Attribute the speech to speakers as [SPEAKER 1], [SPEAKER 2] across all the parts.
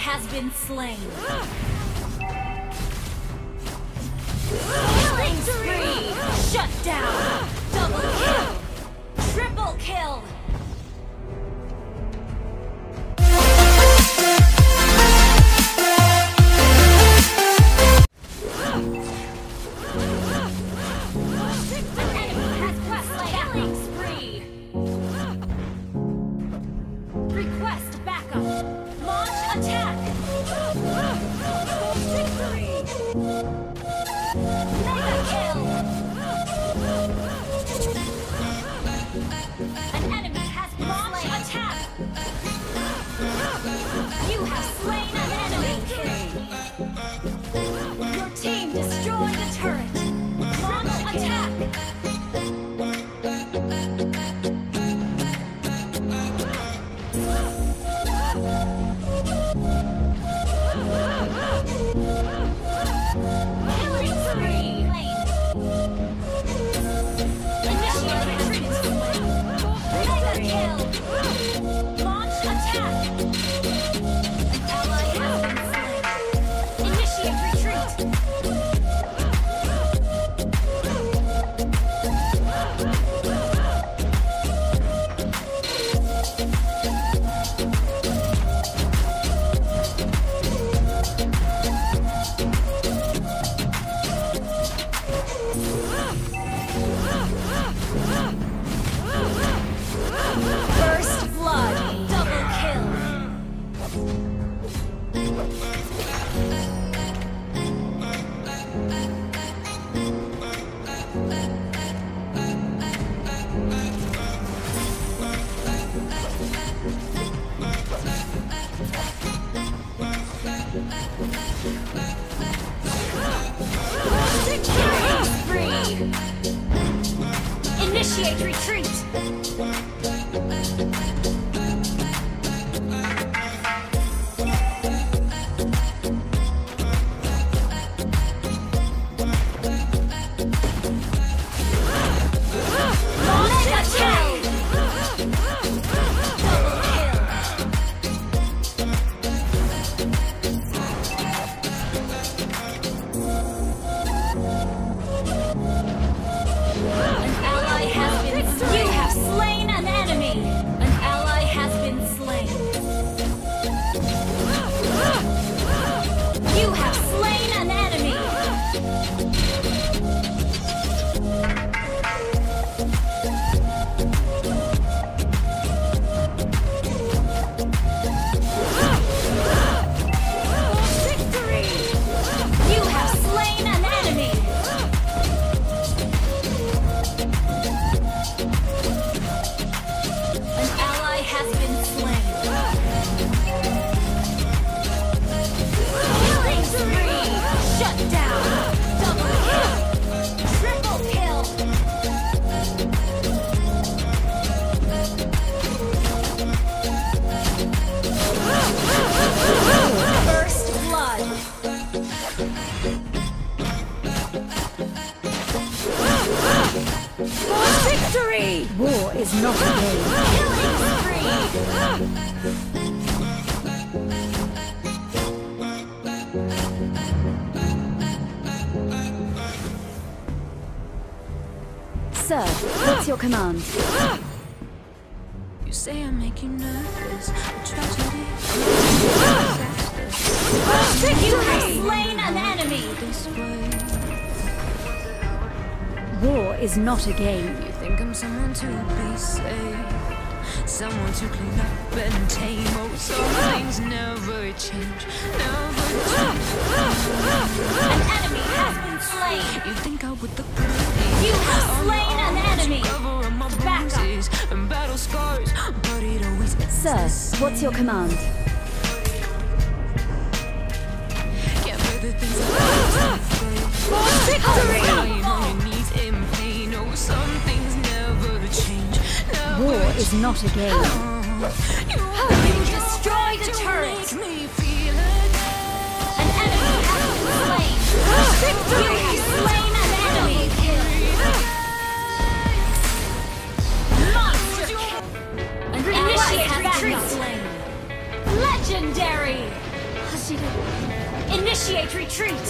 [SPEAKER 1] has been slain. Killing spree! Shut down! Double kill! Triple kill! Request backup! Launch attack! Victory! Mega kill! An enemy has launched attack! You have slain an enemy! Your team destroyed a turret! Launch attack! Initiate retreat! Victory! War is not a game. Killing spree! Sir, what's your command?
[SPEAKER 2] You say I make you nervous. A tragedy.
[SPEAKER 1] You have slain an enemy!
[SPEAKER 2] This way.
[SPEAKER 1] War is not a game.
[SPEAKER 2] You think I'm someone to be saved, someone to clean up and tame. Oh, some things never change, never change.
[SPEAKER 1] An enemy has been slain.
[SPEAKER 2] You think I would look
[SPEAKER 1] You have slain an enemy.
[SPEAKER 2] cover up my
[SPEAKER 1] Back up.
[SPEAKER 2] bruises and battle scars, but it always ends
[SPEAKER 1] Sir,
[SPEAKER 2] the same.
[SPEAKER 1] what's your command?
[SPEAKER 2] Can't bear the things I
[SPEAKER 1] Victory!
[SPEAKER 2] on your knees in pain. Oh, some things never change, never
[SPEAKER 1] War is not a game.
[SPEAKER 2] You
[SPEAKER 1] Destroy the turret!
[SPEAKER 2] make me feel again.
[SPEAKER 1] An enemy has been slain. Victory! You have slain an enemy. Monster kill. An ally has been slain. Legendary! initiative. Initiate retreat.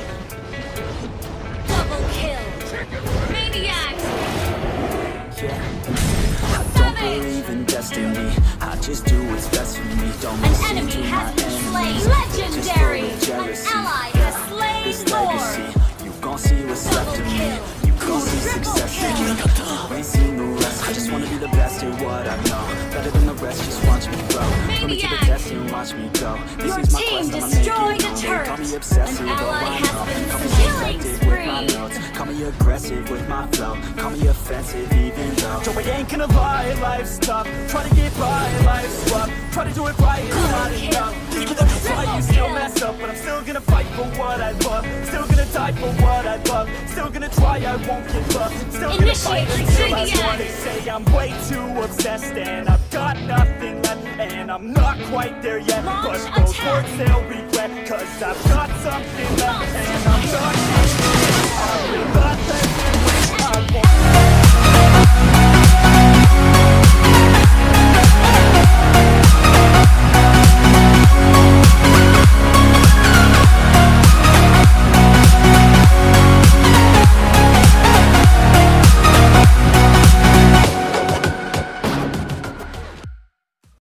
[SPEAKER 1] Double kill. Maniac.
[SPEAKER 3] Yeah. I don't believe in destiny. I just do what's best for me. Don't
[SPEAKER 1] An
[SPEAKER 3] listen
[SPEAKER 1] enemy
[SPEAKER 3] to
[SPEAKER 1] has
[SPEAKER 3] my
[SPEAKER 1] been
[SPEAKER 3] enemies.
[SPEAKER 1] slain.
[SPEAKER 3] Just
[SPEAKER 1] Legendary.
[SPEAKER 3] full of jealousy.
[SPEAKER 1] An ally has slain
[SPEAKER 3] This
[SPEAKER 1] Lord.
[SPEAKER 3] legacy, you gon' see what's left of me.
[SPEAKER 1] kill.
[SPEAKER 3] You gon' see
[SPEAKER 1] Triple
[SPEAKER 3] success in me.
[SPEAKER 1] kill.
[SPEAKER 3] You ain't seen the rest. I just wanna be the best at what I know. Better than the rest, just watch me grow. Put me to the
[SPEAKER 1] Maniac.
[SPEAKER 3] test and watch me go. This
[SPEAKER 1] Your
[SPEAKER 3] is my
[SPEAKER 1] team
[SPEAKER 3] quest, I'ma
[SPEAKER 1] destroyed
[SPEAKER 3] make it
[SPEAKER 1] a
[SPEAKER 3] known.
[SPEAKER 1] turret.
[SPEAKER 3] Call me obsessive,
[SPEAKER 1] An ally
[SPEAKER 3] oh, I
[SPEAKER 1] has
[SPEAKER 3] know.
[SPEAKER 1] been
[SPEAKER 3] Call me
[SPEAKER 1] killing
[SPEAKER 3] selective with my
[SPEAKER 1] spree.
[SPEAKER 3] notes. Call me aggressive with my flow. Call me offensive even though Joe, I ain't gonna lie, life's tough. Try to get by, life's rough. Try to do it right, it's not enough. Even though you try, you still mess up. But I'm still gonna fight for what I love. Still gonna die for what I love. Still gonna try, I won't give up. Still gonna fight until I won. They say I'm way too obsessed and I've got nothing left. And I'm not quite there yet.
[SPEAKER 1] Launch
[SPEAKER 3] But those
[SPEAKER 1] attack.
[SPEAKER 3] words they'll regret. Cause I've got something left and I'm not